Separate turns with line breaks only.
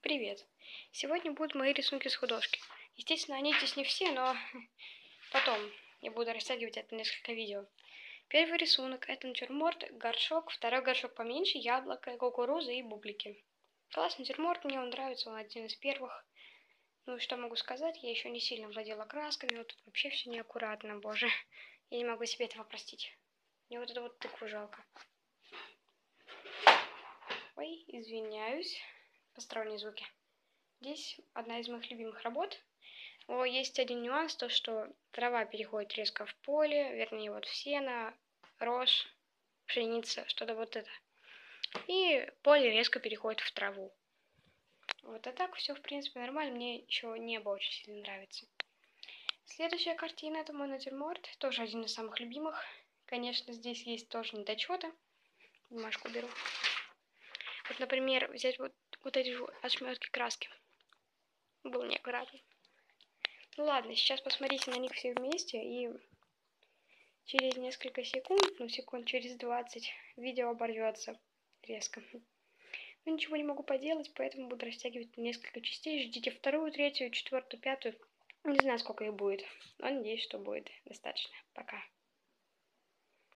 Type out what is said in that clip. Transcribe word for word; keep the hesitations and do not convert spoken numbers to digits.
Привет! Сегодня будут мои рисунки с художки. Естественно, они здесь не все, но потом я буду растягивать это на несколько видео. Первый рисунок — это натюрморт, горшок, второй горшок поменьше, яблоко, кукуруза и бублики. Классный натюрморт, мне он нравится, он один из первых. Ну и что могу сказать, я еще не сильно владела красками, вот тут вообще все неаккуратно, боже. Я не могу себе этого простить. Мне вот это вот тыкву жалко. Ой, извиняюсь. Посторонние звуки. Здесь одна из моих любимых работ. Но есть один нюанс, то что трава переходит резко в поле, вернее вот в сено, рожь, пшеница, что-то вот это. И поле резко переходит в траву. Вот, а так все в принципе нормально, мне еще небо очень сильно нравится. Следующая картина — это мой натюрморт, тоже один из самых любимых. Конечно, здесь есть тоже недочеты. Бумажку беру. Вот, например, взять вот, вот эти же ошметки краски. Был неаккуратный. Ну ладно, сейчас посмотрите на них все вместе, и через несколько секунд, ну секунд через двадцать, видео оборвется резко. Ну ничего не могу поделать, поэтому буду растягивать на несколько частей. Ждите вторую, третью, четвертую, пятую. Не знаю, сколько их будет, но надеюсь, что будет достаточно. Пока.